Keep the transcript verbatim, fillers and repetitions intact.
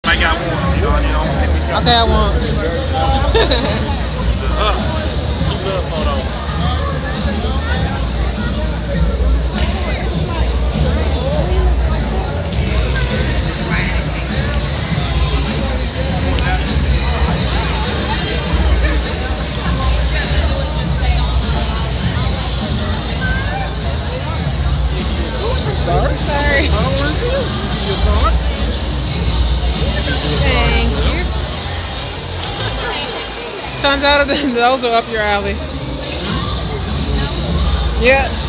I got one. You know, you know. Okay, I won't. uh, you good photo. Sorry. Sorry. I don't want to do your card. Thank you. Turns out those are up your alley. Yeah.